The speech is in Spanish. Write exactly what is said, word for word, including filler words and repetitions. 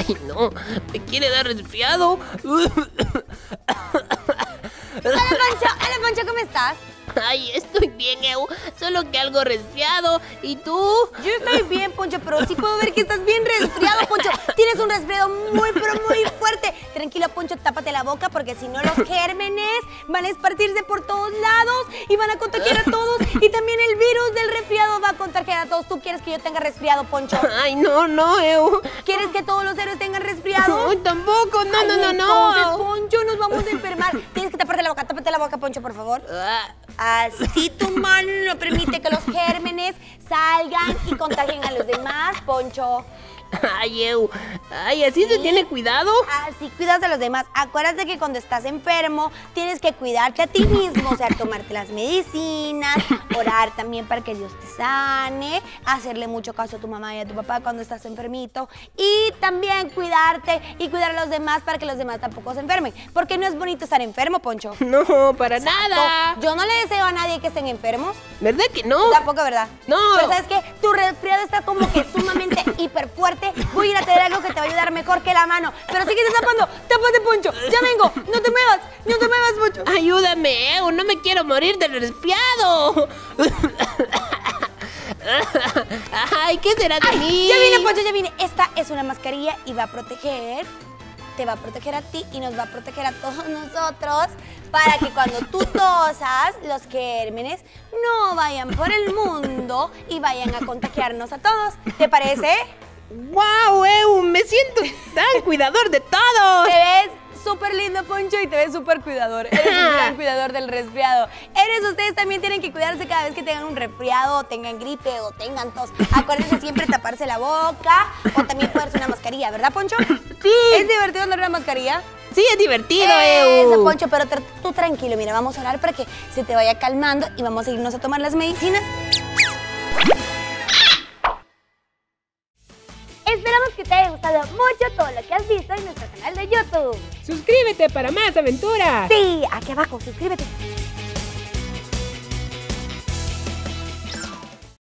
Ay, no, me quiere dar resfriado. Hola, Poncho. Hola, Poncho, ¿cómo estás? Ay, estoy bien, Eu, solo que algo resfriado. ¿Y tú? Yo estoy bien, Poncho, pero sí puedo ver que estás bien resfriado, Poncho. Tienes un resfriado muy, pero muy fuerte. Tranquilo, Poncho, tápate la boca porque si no los gérmenes van a esparcirse por todos lados y van a contagiar a todos. Y también el virus del resfriado va a contagiar a todos. ¿Tú quieres que yo tenga resfriado, Poncho? Ay, no, no, Eu. ¿Quieres que todos los héroes tengan resfriado? Ay, tampoco, no, Ay, no, no, no. Entonces, Poncho, nos vamos a enfermar. Tienes que taparte la boca, tápate la boca, Poncho, por favor. Ah. Así tu mano no permite que los gérmenes salgan y contagien a los demás, Poncho. Ay, Eu. Ay, ¿así se tiene cuidado? Así cuidas a los demás. Acuérdate que cuando estás enfermo tienes que cuidarte a ti mismo, o sea, tomarte las medicinas, orar también para que Dios te sane, hacerle mucho caso a tu mamá y a tu papá cuando estás enfermito y también cuidarte y cuidar a los demás para que los demás tampoco se enfermen, porque no es bonito estar enfermo, Poncho. No, para Exacto. nada. Yo no le deseo a nadie que estén enfermos. ¿Verdad que no? Tampoco, ¿verdad? No. Pero ¿sabes qué? Tu resfriado está como que sumamente hiper fuerte. Voy a ir a traer algo que te va a ayudar mejor que la mano. Pero síguete tapando. Tápate, Poncho. Ya vengo. No te muevas. No te muevas, Poncho. Ayúdame, Eu. No me quiero morir del resfriado. Ay, ¿qué será de Ay, mí? ya vine, Poncho, ya vine. Esta es una mascarilla y va a proteger. Te va a proteger a ti y nos va a proteger a todos nosotros para que cuando tú tosas, los gérmenes no vayan por el mundo y vayan a contagiarnos a todos. ¿Te parece? ¡Wow, Eu! Me siento tan cuidador de todo. Te ves súper lindo, Poncho, y te ves súper cuidador. Eres un gran cuidador del resfriado. Eres, ustedes también tienen que cuidarse cada vez que tengan un resfriado, o tengan gripe, o tengan tos. Acuérdense siempre taparse la boca, o también ponerse una mascarilla, ¿verdad, Poncho? Sí. ¿Es divertido andar una mascarilla? Sí, es divertido, Eso, Eu. Poncho, pero tra- tú tranquilo, mira, vamos a orar para que se te vaya calmando y vamos a irnos a tomar las medicinas. Esperamos que te haya gustado mucho todo lo que has visto en nuestro canal de YouTube. Suscríbete para más aventuras. Sí, aquí abajo, suscríbete.